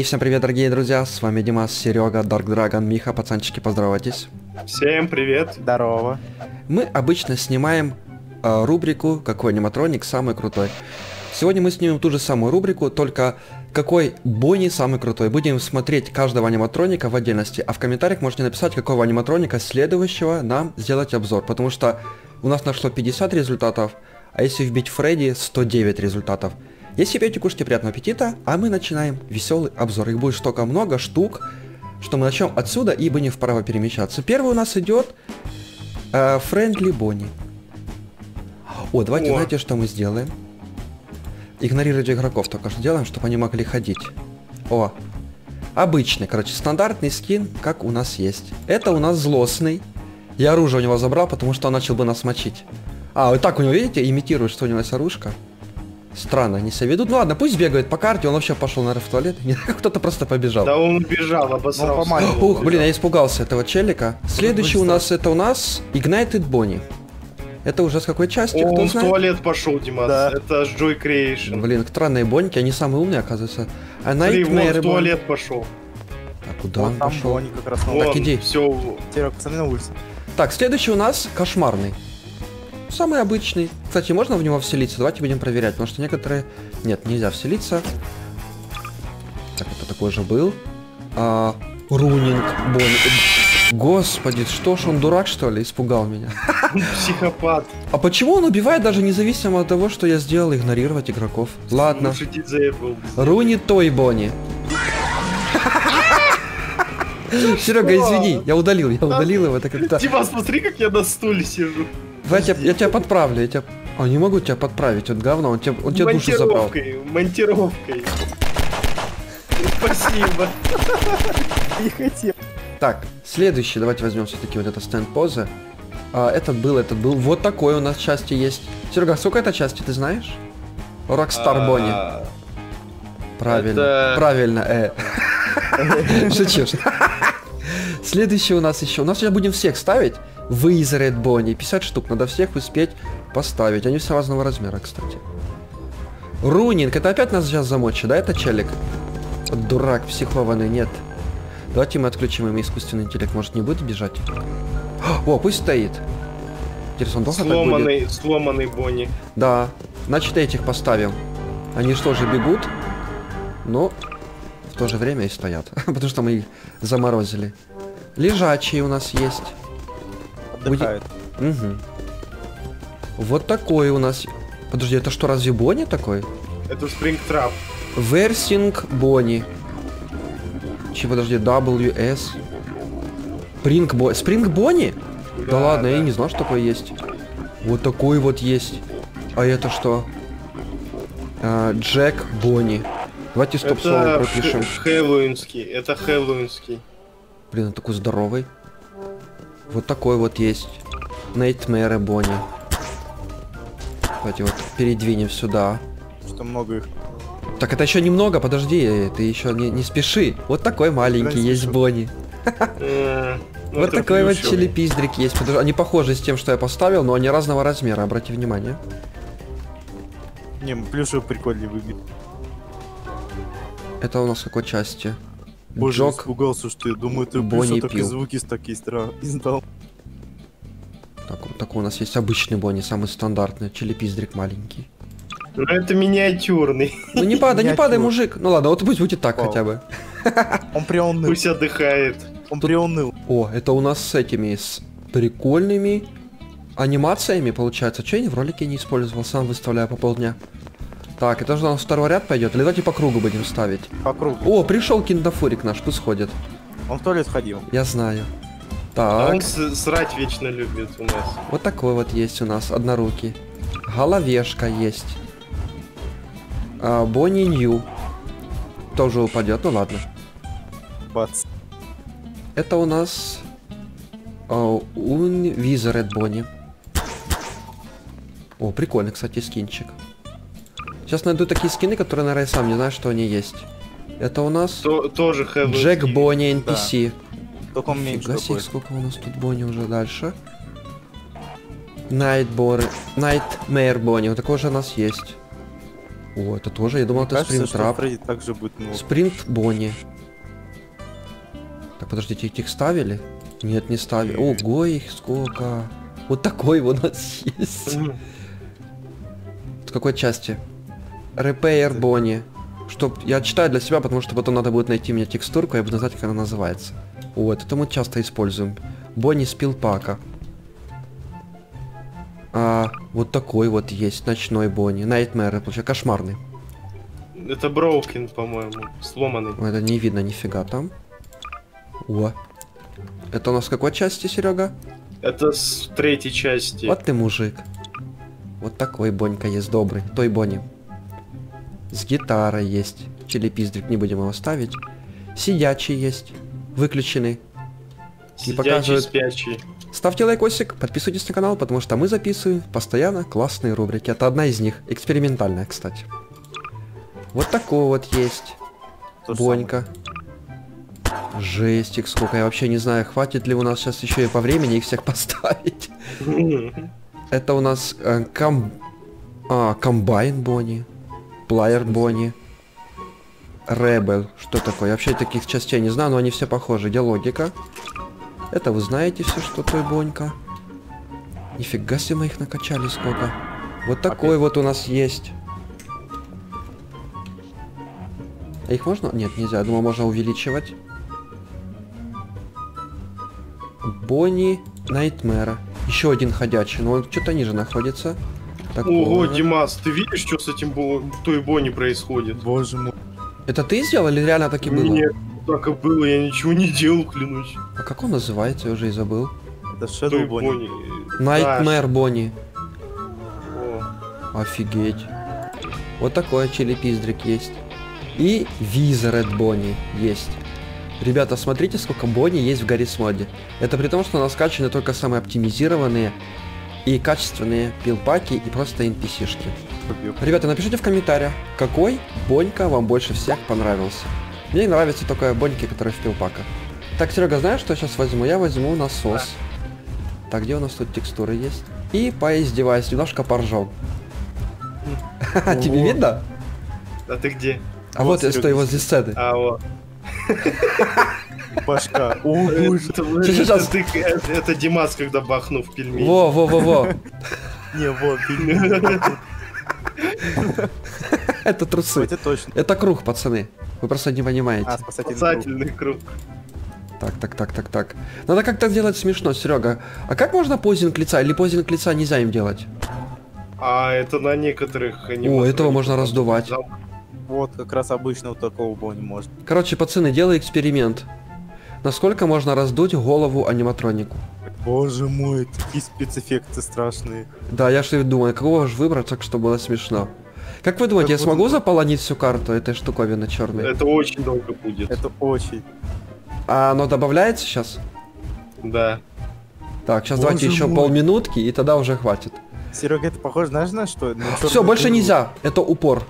Окей, всем привет, дорогие друзья, с вами Димас, Серега, Dark Dragon, Миха, пацанчики, поздоровайтесь. Всем привет. Здорово. Мы обычно снимаем рубрику «Какой аниматроник самый крутой?». Сегодня мы снимем ту же самую рубрику, только какой Бонни самый крутой. Будем смотреть каждого аниматроника в отдельности, а в комментариях можете написать, какого аниматроника следующего нам сделать обзор, потому что у нас нашло 50 результатов, а если вбить Фредди, 109 результатов. Если пьете, кушайте, приятного аппетита, а мы начинаем веселый обзор. Их будет столько много штук, что мы начнем отсюда и будем вправо перемещаться. Первый у нас идет Френдли Бонни. О, давайте, знаете, что мы сделаем? Игнорировать игроков только что делаем, чтобы они могли ходить. О, обычный, короче, стандартный скин, как у нас есть. Это у нас злостный. Я оружие у него забрал, потому что он начал бы нас мочить. А, вот так у него, видите, имитирует, что у него есть оружка. Странно, они себя ведут. Ну ладно, пусть бегает по карте, он вообще пошел, наверное, в туалет. Кто-то просто побежал. Да он убежал, обосрался. Ух, блин, я испугался этого челика. Следующий у нас, это у нас Ignited Bonnie. Это уже с какой части, кто он знает? в туалет пошел, Димас. Да. Это ж Joy Creation. Блин, странные боньки, они самые умные, оказывается. А Смотри, вон Nightmare в Bonnie. туалет пошел. А куда он Там пошел? Бонни как раз на Вон, Так, иди. все. Серега, пацаны на улице. Так, следующий у нас кошмарный. Самый обычный. Кстати, можно в него вселиться? Давайте будем проверять, потому что некоторые... Нет, нельзя вселиться. Так, это такой же был. Рунинг Бонни. Господи, что ж он, дурак, что ли? Испугал меня. Психопат. А почему он убивает даже независимо от того, что я сделал, игнорировать игроков? Ладно. Лучше диджей был. Руни Той Бонни. Серега, извини, я удалил его, это как-то... Димас, смотри, как я на стуле сижу. Давай я тебя подправлю, я тебя... А, не могу тебя подправить, вот говно, он тебе душу забрал. Монтировкой. Спасибо. Не хотел. Так, следующий, давайте возьмем все-таки вот это стенд-позы. Этот был. Вот такой у нас части есть. Серега, сколько это части, ты знаешь? Rockstar Бонни. Правильно, это- правильно, Шучу. Следующий у нас еще. У нас сейчас будем всех ставить. Wizard Бонни. 50 штук, надо всех успеть поставить. Они все разного размера, кстати. Рунинг, это опять нас сейчас замочит, да, это челик? Вот дурак, психованный, нет. Давайте мы отключим ему искусственный интеллект, может не будет бежать? О, пусть стоит. Интересно, он долго так будет? Сломанный Бонни. Да, значит этих поставим. Они что же бегут, но в то же время и стоят, потому что мы их заморозили. Лежачие у нас есть. Отдыхает. Угу. Вот такой у нас. Подожди, это что, разве Бонни такой? Это Springtrap. Версинг Бонни. Подожди, WS. Спринг Бонни? Да ладно, я и не знал, что такое есть. Вот такой вот есть. А это что? Джек Бонни. Давайте стоп-слово Это пропишем. хэллоуинский. Это хэллоуинский. Блин, он такой здоровый. Вот такой вот есть. Nightmare Бонни. Давайте вот передвинем сюда. Что много их. Так, это еще немного, подожди, ты еще не спеши. Вот такой маленький не есть спешу. Бонни. Вот это такой вот плюшевый. челепиздрик есть. Они похожи с тем, что я поставил, но они разного размера, обрати внимание. Не, плюшевый прикольный выглядит. Это у нас в какой части? Боже, Джок. испугался, что я думаю, ты Бонни плюшевый так и пил. звуки такие издал. Так, вот такой у нас есть обычный Бонни, самый стандартный. Челепиздрик маленький. Ну это миниатюрный. Ну не падай, не падай, Миниатюр. мужик. Ну ладно, вот пусть будет так Вау. хотя бы. Он приуныл. Пусть отдыхает. Он приуныл. О, это у нас с этими, с прикольными анимациями, получается. Че я в ролике не использовал, сам выставляю по полдня. Так, это же у нас второй ряд пойдет. Или давайте по кругу будем ставить. По кругу. О, пришел киндафурик наш, пусть ходит. Он в туалет ходил. Я знаю. А Так, он срать вечно любит у нас. вот такой вот есть у нас, однорукий. Головешка есть. Бонни Нью. Тоже упадет, ну ладно. Бац. Это у нас Wizard Бонни. О, прикольный, кстати, скинчик. Сейчас найду такие скины, которые, наверное, я сам не знаю, что они есть. Это у нас Тоже хэллоуинский. Джек Бонни NPC. Только он меньше Фига себе, такой. сколько у нас тут Бонни уже дальше. Nightmare Бонни, вот такой же у нас есть. О, это тоже, я думал, это Кажется, что спринтрап. Фредди также будет много. Спринт Бонни. Так, подождите, их ставили? Нет, не ставили. Ого, их сколько. Вот такой у нас есть. В какой части? Repair Бонни. Чтоб я читаю для себя, потому что потом надо будет найти мне текстурку, я буду знать, как она называется. Вот, это мы часто используем. Бонни с пилпака. Вот такой вот есть, ночной Бонни. Nightmare, получается, кошмарный. Это Броукен, по-моему, сломанный. Это не видно нифига там. О. Это у нас в какой части, Серега? Это с 3-й части. Вот ты мужик. Вот такой Бонька есть, добрый. Той Бонни. С гитарой есть. Чили-пиздрик, не будем его ставить. Сидячий есть. Выключенный. Сидячий, показывает- спячий. Ставьте лайкосик, подписывайтесь на канал, потому что мы записываем постоянно классные рубрики. Это одна из них. Экспериментальная, кстати. Вот такой вот есть. То же Бонька. Жестик, сколько. Я вообще не знаю, хватит ли у нас сейчас еще и по времени их всех поставить. Это у нас комбайн Бонни. Плеер Бонни. Ребел. Что такое? Я вообще таких частей не знаю, но они все похожи. Где логика? Это вы знаете все, что той Бонька. Нифига себе мы их накачали сколько. Вот такой вот у нас есть. А их можно? Нет, нельзя. Я думал, можно увеличивать. Бонни Найтмэра. Еще один ходячий, но он что-то ниже находится. Такого Ого, же. Димас, ты видишь, что с этим той Бонни происходит? самое. Боже мой. Это ты сделал или реально так и было? Нет, так и было, я ничего не делал, клянусь. А как он называется? Я уже и забыл. Это Той Shadow Bonnie. Бонни. Найтмэр Бонни. О, Офигеть. Вот такой чили-пиздрик есть. И Визеред Бонни есть. Ребята, смотрите, сколько Бонни есть в Гаррис моде. Это при том, что у нас скачаны только самые оптимизированные и качественные пилпаки и просто NPC-шки. Ребята, напишите в комментариях, какой Бонька вам больше всех понравился. Мне нравятся только Боньки, которые в пилпаках. Так, Серега, знаешь, что я сейчас возьму? Я возьму насос. Так, где у нас тут текстуры есть? И поиздеваюсь, немножко поржал. Тебе видно? а ты где? А вот я стою возле сцены. А, вот. Башка. О, боже. Сейчас. Это Димас, когда бахнул в пельмени. Во. Не, вот. ты- Это трусы. Это точно. Это круг, пацаны. Вы просто не понимаете. А, спасательный круг. Спасательный круг. Так. Надо как-то сделать смешно, Серега. А как можно позинг лица? Или позинг лица нельзя им делать? А это на некоторых О, этого можно раздувать. Вот как раз обычно вот такого Бонни можно. Короче, пацаны, делай эксперимент. Насколько можно раздуть голову аниматронику? Боже мой, такие спецэффекты страшные. Да, я же думаю, какого же выбрать, так чтобы было смешно. Как вы думаете, я Как смогу будто- заполонить всю карту этой штуковины черной? Это очень долго будет. Это очень. А оно добавляется сейчас? Да. Так, сейчас Боже давайте еще мой. полминутки, и тогда уже хватит. Серега, это похоже, знаешь, на что? На Все, чёрную больше дыру. нельзя. Это упор.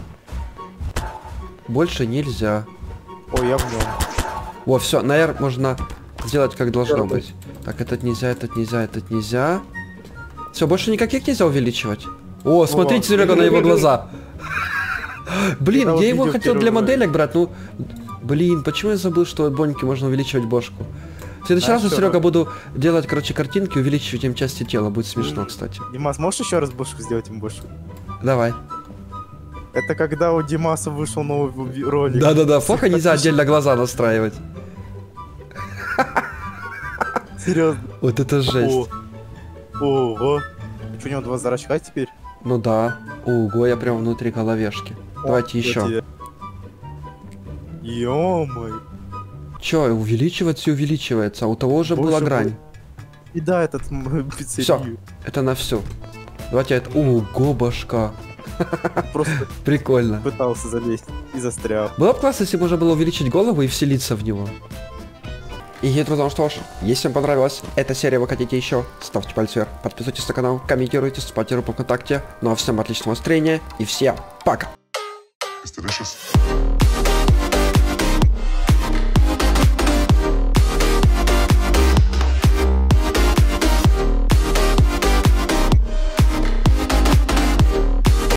Больше нельзя. Ой, я в нем. О, все, наверное, можно сделать как должно Черный. быть. Так, этот нельзя. Все, больше никаких нельзя увеличивать. О, смотрите, Серега, на его глаза. Блин, Я я его увидел хотел для первый раз. моделек брать, ну... Блин, почему я забыл, что от Боньки можно увеличивать бошку? В следующий раз я, всё. Серега, буду делать, короче, картинки, увеличивать им части тела. Будет смешно, кстати. Димас, можешь еще раз бошку сделать им больше? Давай. Это когда у Димаса вышел новый ролик. Да-да-да, плохо нельзя отдельно глаза настраивать. Серьезно. Вот это жесть. Ого. Что, у него два зрачка теперь? Ну да. Ого, я прям внутри головешки. Давайте еще. Ё-моё. Че, увеличивается и увеличивается, а у того уже была Боже грань. мой. И да, этот пиццерию. Это на всю. Давайте это... Ого, башка. Просто Прикольно. пытался залезть и застрял. Было бы классно, если бы можно было увеличить голову и вселиться в него. И друзья, что ж, если вам понравилась эта серия, вы хотите еще, ставьте палец вверх, подписывайтесь на канал, комментируйте, вступайте в группу ВКонтакте. Ну а всем отличного настроения и всем пока! It's delicious.